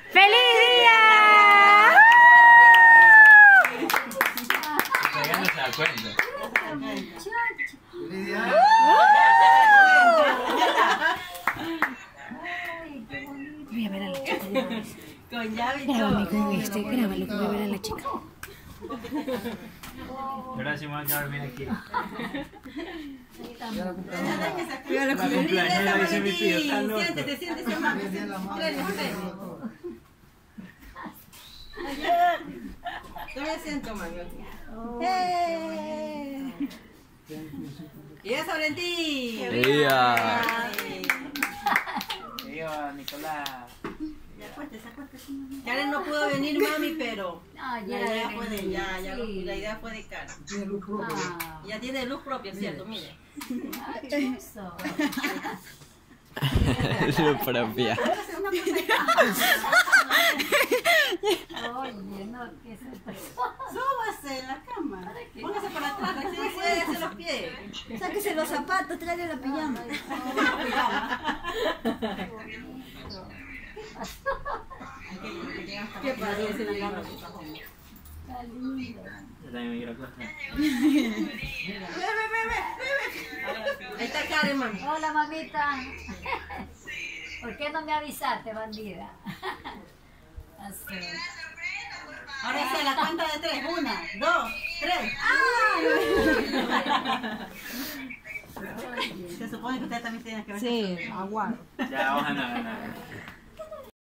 ¡Feliz día! Todavía no se da cuenta. ¡Feliz día! Voy a ver a la chica. Con llave y Grábame todo. con este, grábalo que voy a ver a la chica. Ahora sí me voy a quedar bien aquí. Ya la compramos. La cumpleañera dice mi tío, está loco. Siéntete, siéntete, mamá. Feliz día de la madre. Yo me siento, mami. ¡Y eso, Valentín! ¡Ea! Viva Nicolás. Karen no pudo venir, mami, pero Ah, la idea fue de ella, ya sí. la idea fue de Karen. Tiene luz propia. Ah, Ya tiene luz propia, ¿cierto? Mire. eso. Lo propia. Oye, no, ¿qué es esto? Súbase en la cama. Póngase para atrás, así puede los pies. Sáquese los zapatos, tráele la pijama. ¿Qué parece? Está lindo. Yo también me quiero acostar. Ahí está Karen, mami. Hola, mamita. ¿Por qué no me avisaste, bandida? Así. Ahora sí, a la cuenta de 3. 1, 2, 3. Se supone que usted también tiene que ver. Sí, aguardo. Ya, vamos a ganar.